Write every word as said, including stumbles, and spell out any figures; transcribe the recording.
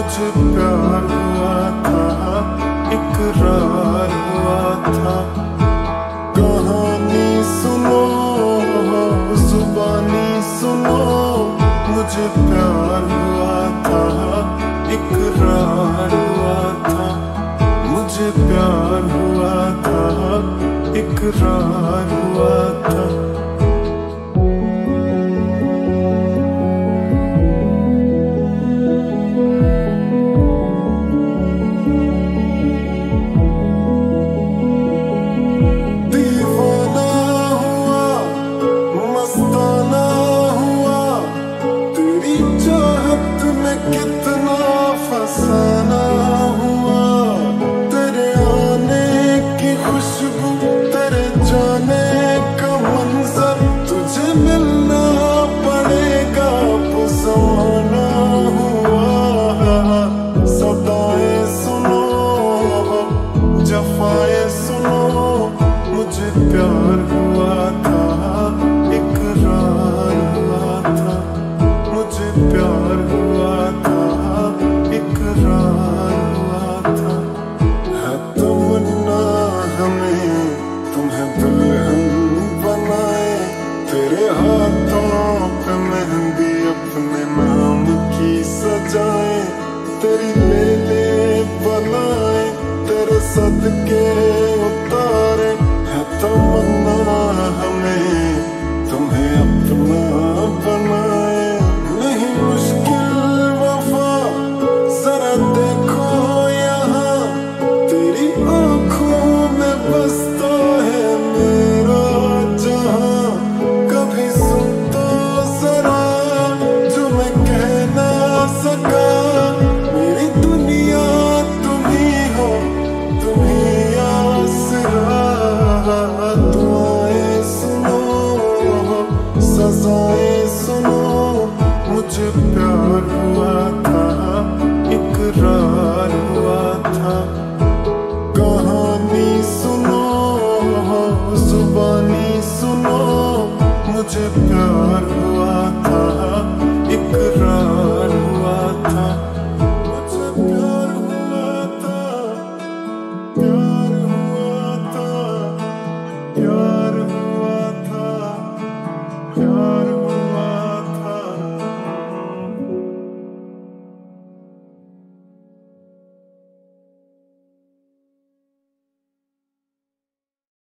मुझे प्यार हुआ था, इकरार हुआ था। कहानी सुनो, जुबानी सुनो, मुझे प्यार हुआ था, इकरार हुआ था। मुझे प्यार हुआ था, इकरार हुआ था। कितना फसाना हुआ, तेरे आने की खुशबू, तेरे जाने का मंजर, तुझे मिलना पड़ेगा पुसवाना हुआ। सदाएं सुनो, जफाएं सुनो, मुझे प्यार हुआ था, इकरार हुआ था। मुझे प्यार हुआ था, इकरार हुआ था। है तमन्ना हमें तुम्हें दुल्हन बनाए, तेरे हाथों पे मेहंदी अपने नाम की सजाए, तेरी ले ले बनाए, तेरे सदके